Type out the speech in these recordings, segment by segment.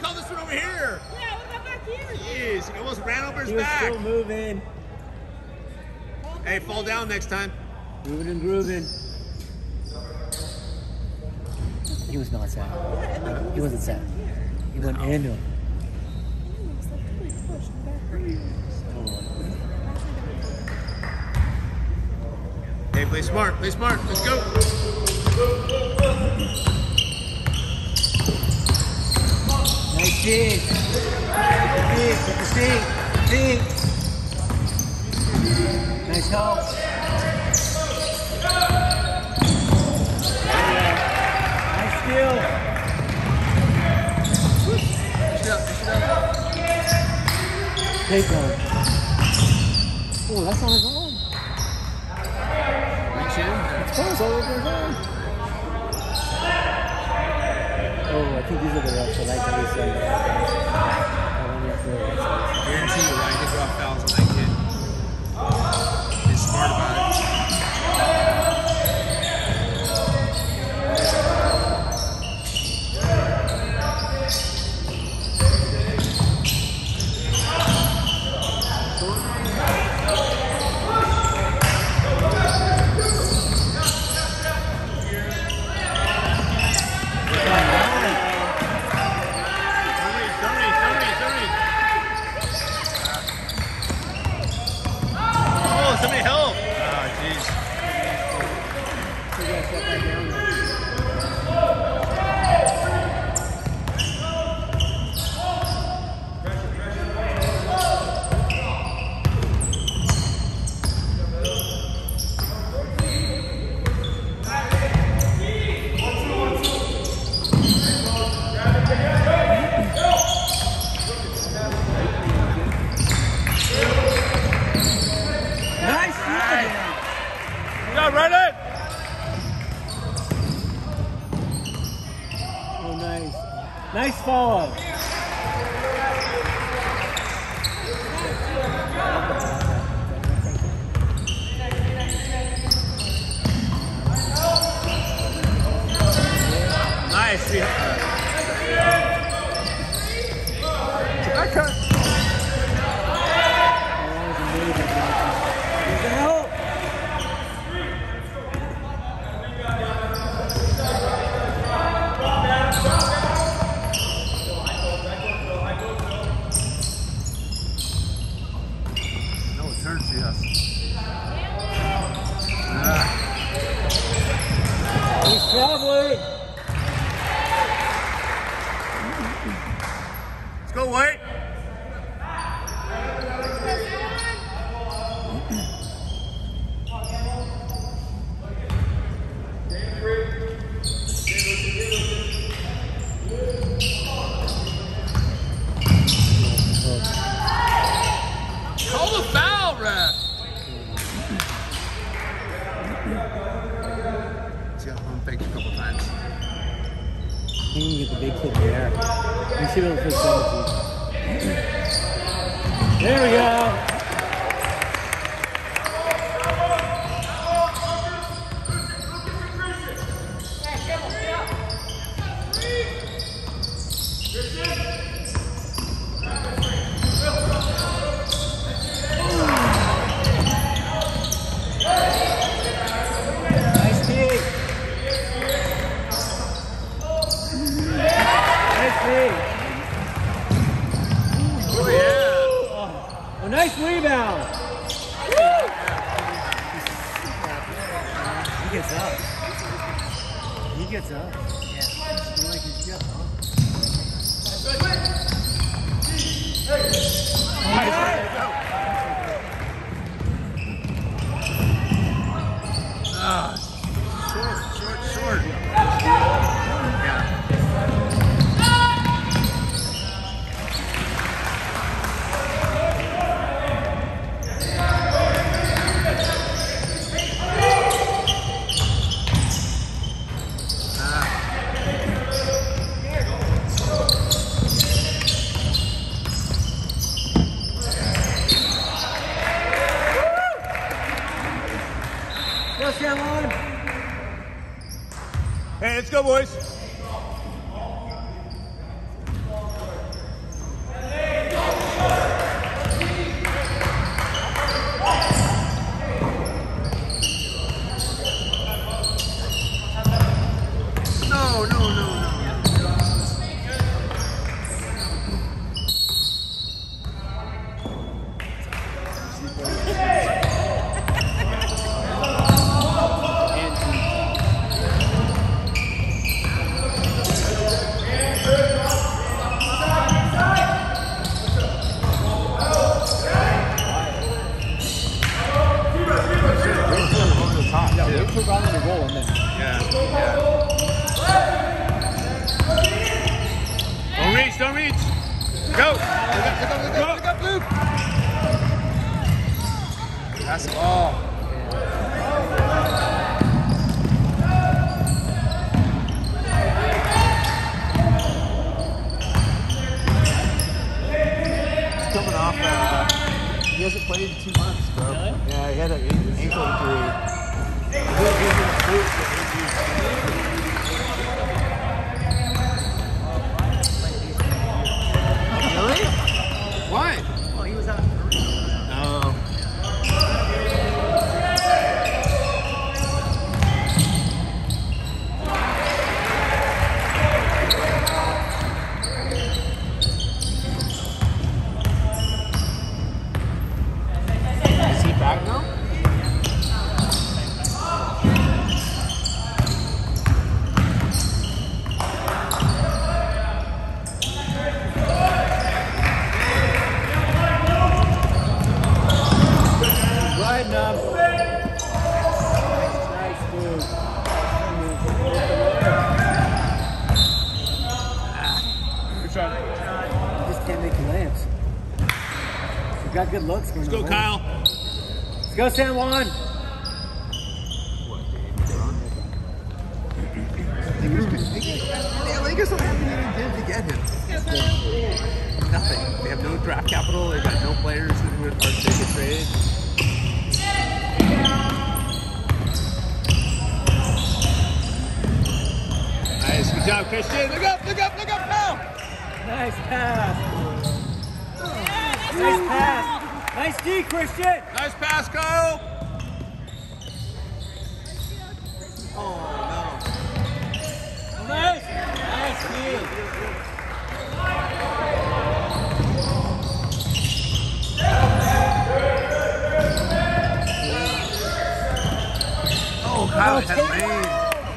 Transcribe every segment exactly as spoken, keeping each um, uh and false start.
call this one over here. Yeah, what about back here? Jeez, he almost ran over his He was back. still moving. Hey, fall down next time. Moving and grooving. He was not sad. Yeah, and like, He wasn't sad. He went into him. It's like totally pushed and back. Hey, play smart, play smart. Let's go. Nice dig. Dig, get the dig. Dig. Nice help. Nice skill. Take one. Oh, that's on his own. Reach in. It's close all over his own. Oh, I think these are the refs. I like how they say that. I wonder if they're refs. Guarantee you, Ryan, they draw fouls on that kid. He's smart about it. Somebody help! Oh, jeez. Run it! Oh, nice. Nice follow. Nice. That was amazing. Help! Turn to us. He's traveling. Let's go, White. Call the foul, ref. See how home faked a couple times. He can get the big kick there. You see what it feels like. There we go. Oh, yeah. Oh, nice rebound. He gets up. He gets up. Yeah. Feel like he's up, huh? Ah, short, short, short. Yeah. Hey, let's go, boys. don't reach. Go. Look up, look up, look up, look up, Luke. That's the ball. He's coming off. Uh, he hasn't played in two months, bro. Really? Yeah, he had an ankle injury. He'll give him a boot for eight weeks. Really? Why? Oh, he was out. Oh. Is he back now? Riding up. Nice move. Good try. Just can't make the layups. You've got good looks. Let's go, Kyle. Let's go, San Juan. The Lakers don't have anything did to get him. Nothing. They have no draft capital. They've got no players who are big to trade. Nice, good job, Christian. Look up, look up, look up, Kyle. Nice pass. Nice pass. Nice D, Christian. Nice pass, Kyle. Oh, Nice. Nice D. no. Oh, Kyle has made.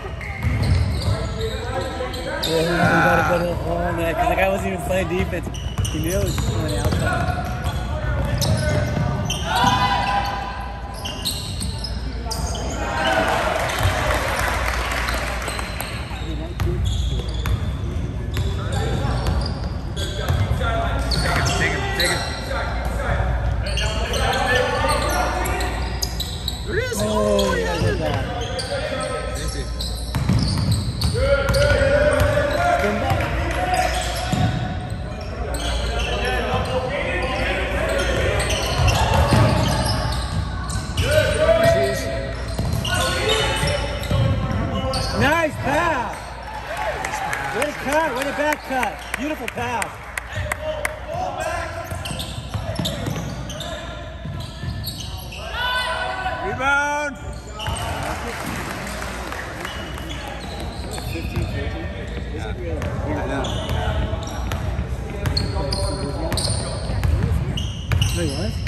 Yeah, he got a good hole on that because the guy wasn't even playing defense. He knew it was going outside. Take him, take him. There it is. Oh, yeah, look at that. Spin back. Nice pass. Way to cut, way to back cut. Beautiful pass. Rebound. fifteen, fourteen. This is really I know. No, you what?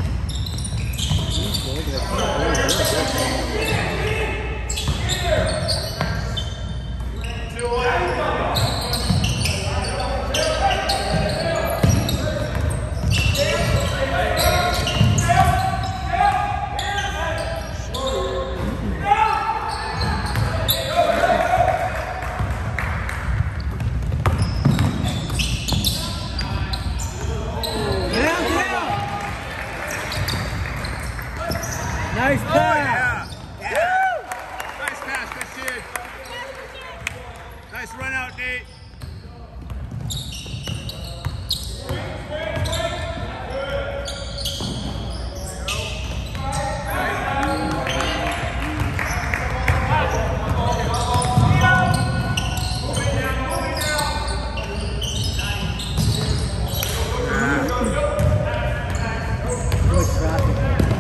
Nice Oh, pass. yeah. Yeah. Nice pass, Christian. Nice run out, Nate. Good traffic.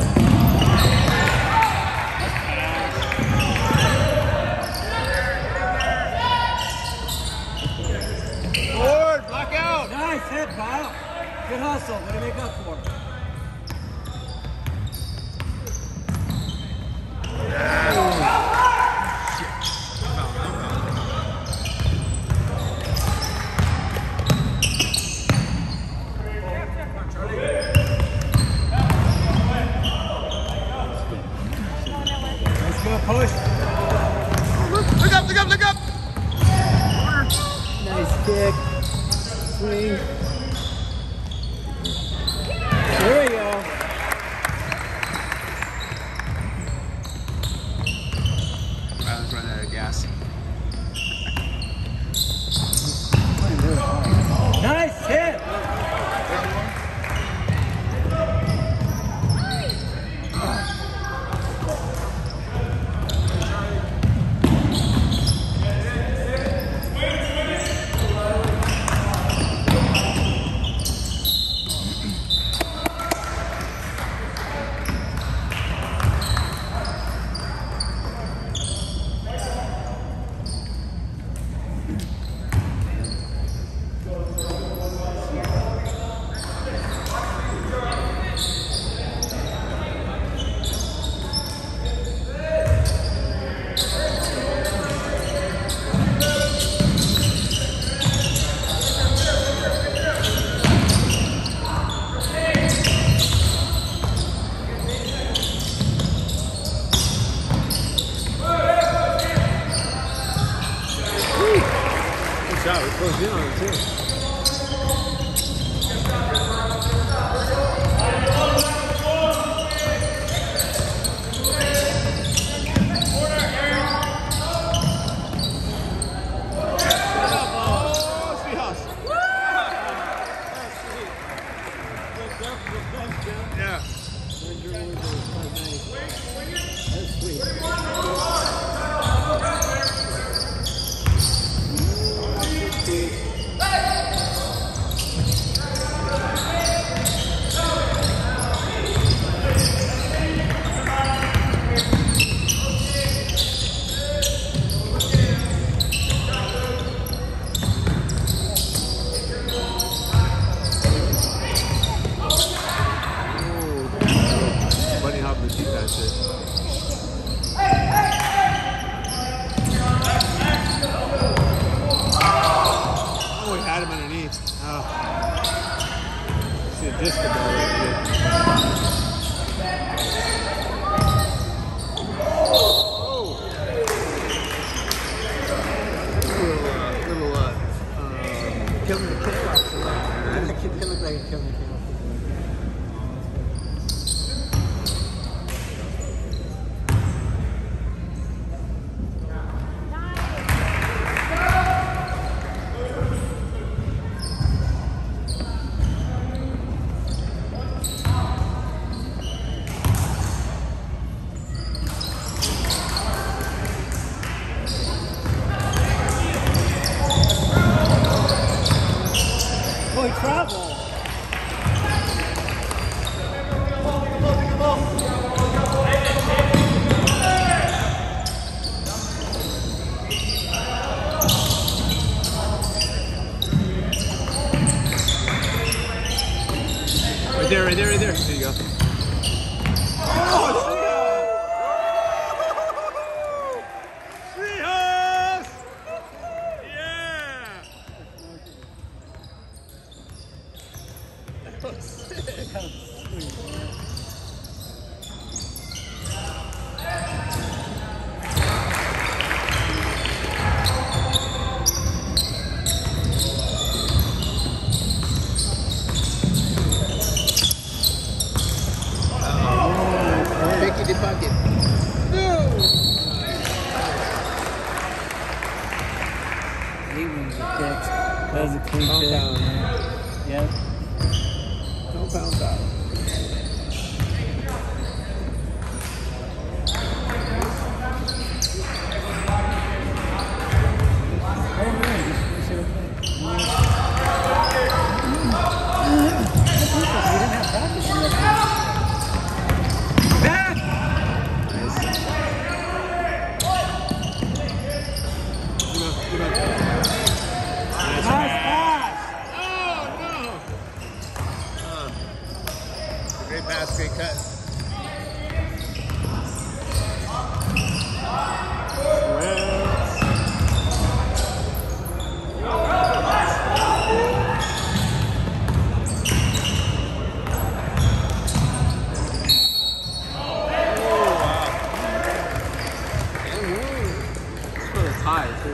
Forward, block out. Nice hit, Kyle. Good hustle. What do you make up for? Let's go push. Look up, look up, look up. Nice kick. Swing. a disc ball. Little, uh, um, killing the kickboxer. It looked like a killing kick. Boy, travel. Right there, right there, right there. There you go. Oh, Seahawks! Yeah! that was sick. Picky the bucket. He was a kick. That was a clean Calm kick. down. Yep. Don't bounce out. Hey, man, just- you should have played. We didn't have practice yet. Nice pass! Great pass, great cut. High too.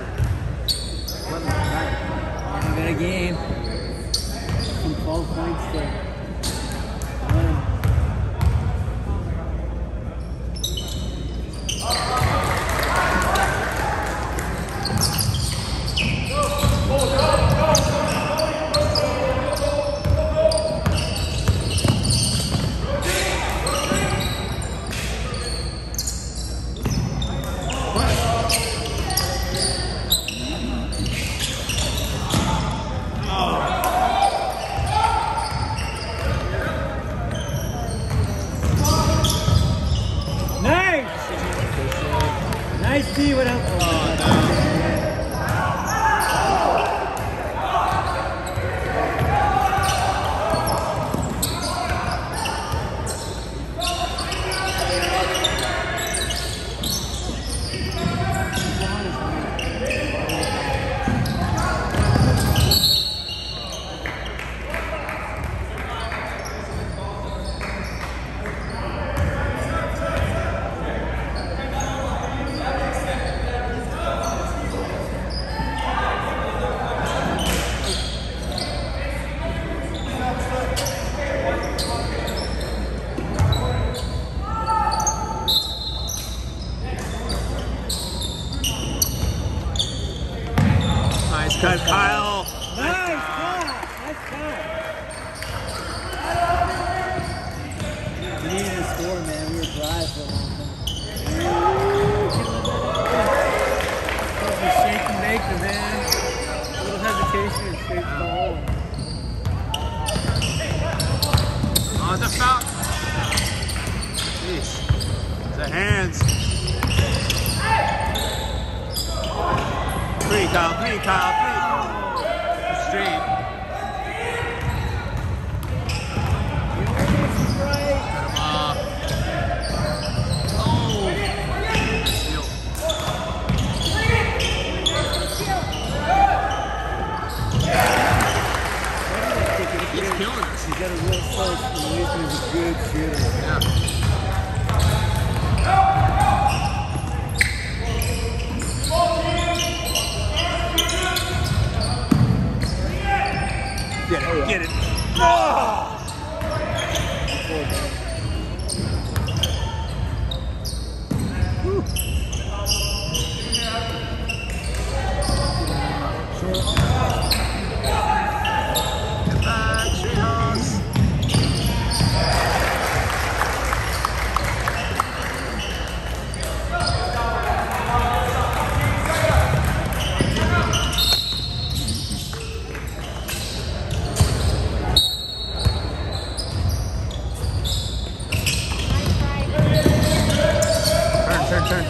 We got a game. From twelve points to one. Nice! Nice D without. Oh, no. Nice cut, Kyle. Nice cut! Nice cut! We needed to score, man. We were dry for a long time. Supposed to shake and bake the man. A little hesitation and straight to the hole. On the foul. Jeez. The hands. Pretty Kyle, pretty Kyle, pretty. Straight. Uh, oh. Steal. He's killing us. He's got a real source, and he's a good shooter. Yeah. Get it, get it. Oh! Woo. Turn, turn.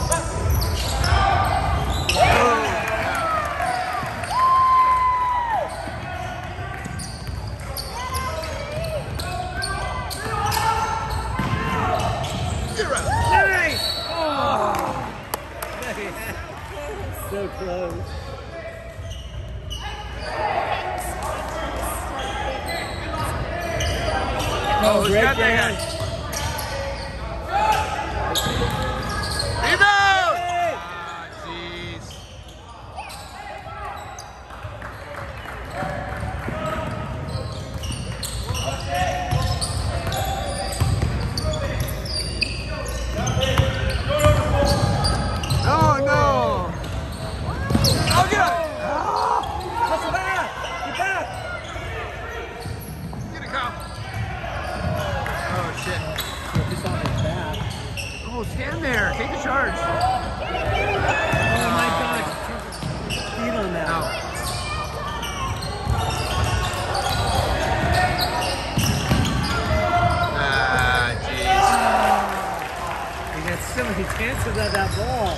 Nice! Oh! So close. Oh, who's Great got that game. guy? Rebound! Hey! Ah, jeez. Oh no! Oh, get up! Hustle back! Get back! Get it, Kyle. Oh shit. Focus on his back. Oh, stand there. Take the charge. Oh my gosh. Feet on that. No. Ah, jeez. He got so many chances at that ball.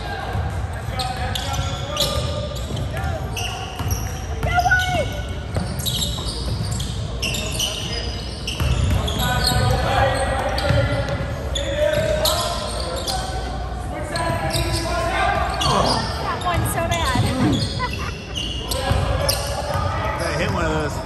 That one's so bad. Gotta hit one of those.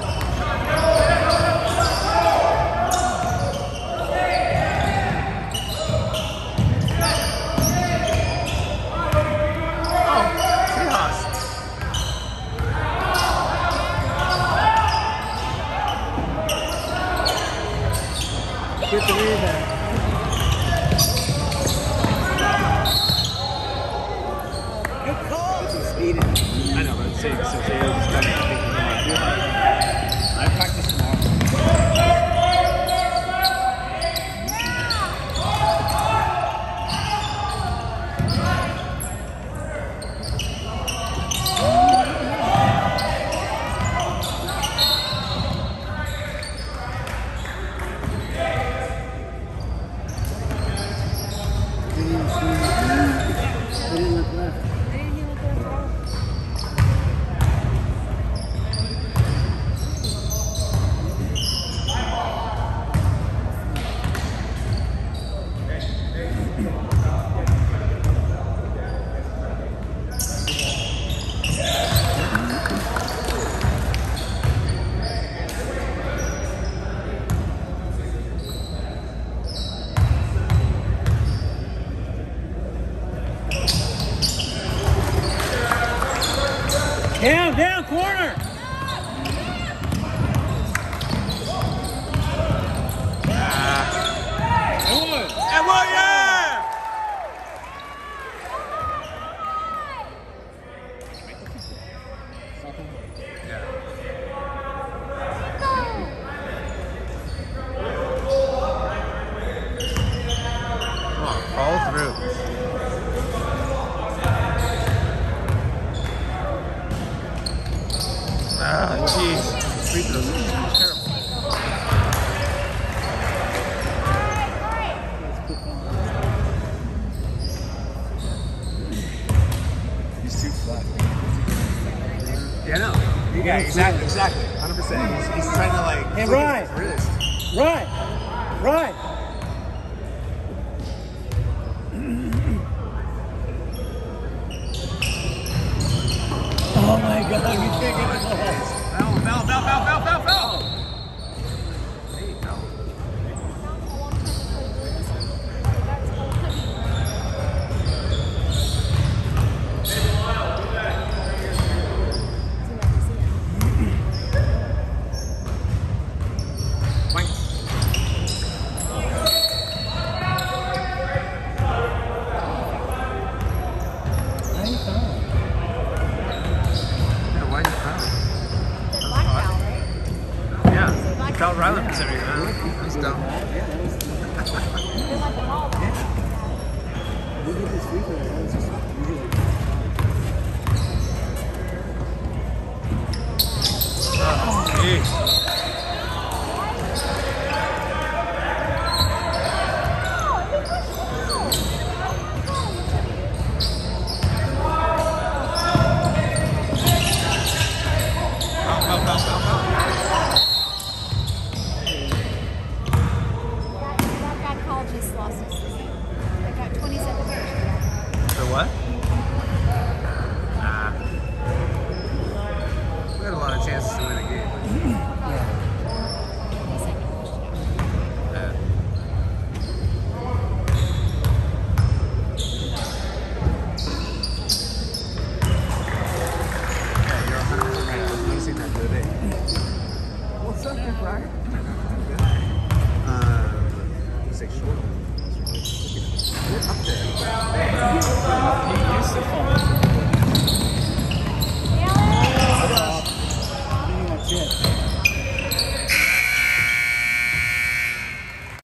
Oh, Seahawks. Get the rebound. Good call. Speed it. I know, but it's saying so they just got to think I practice tomorrow. They didn't look left. I didn't hear what they were about. Down, down, corner. Edward! Edward, yeah! Come on, follow through. Ah, jeez. Free throws are terrible. He's too flat. Yeah, I know. Yeah, exactly, exactly. one hundred percent. He's, he's trying to like. Hey, flick Ryan. his wrist. Right. Right. Oh my God, you can't get the ball. Foul, foul, foul, foul, foul, foul, foul. Felt Ryland was every round. That's dumb. Yeah, that was. They're like a ball. We did this weekend. That was just really. Oh, jeez. For what? Nah. We had a lot of chances to win a game. Uh, Yeah, you're one hundred percent right. I was noticing that the other day. What's up, Nick Ryder? Um, it's like short. We're up there. He used to fall. Yeah. I think that's it.